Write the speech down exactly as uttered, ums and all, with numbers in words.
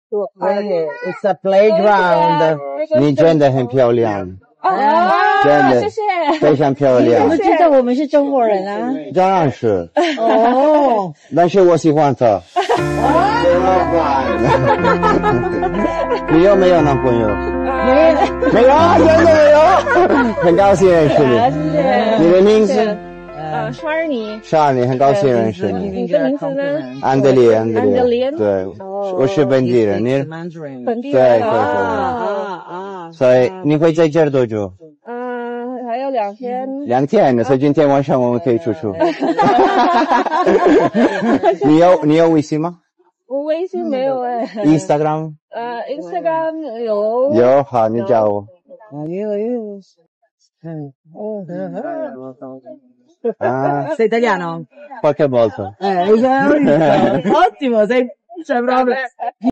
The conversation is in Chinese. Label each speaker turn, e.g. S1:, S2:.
S1: It's a playground.
S2: 你真的很漂亮。
S3: 哦，
S2: 真的
S3: 谢谢。
S2: 非常漂亮。
S1: 你怎么知道我们是中国人啊？
S2: 当然是。
S1: 哦。
S2: 但是我喜欢他。你有没有男朋友？
S1: 没有。
S2: 没有，真的没有。很高兴认识你。
S3: 谢谢。
S2: 你的名字？
S3: 呃，沙尔尼。
S2: 沙尔尼，很高兴认识你。
S3: 你的名字呢？
S2: 安德烈，安德烈。
S3: 安德烈。
S2: 对，我是本地人。你？
S3: 本地人。
S2: 对对对。
S1: 啊啊。
S2: 所以你会在这儿多久？
S3: 嗯，还有两天。
S2: 两天，所以今天晚上我们可以出去。你有你有微信吗？
S3: 我微信没有哎。
S2: Instagram？
S3: 呃 ，Instagram 有。
S2: 有，好，你叫我。
S1: 有有。嗯。
S2: Ah,
S1: sei italiano?
S2: Qualche volta.
S1: Eh, ottimo, sei, sei proprio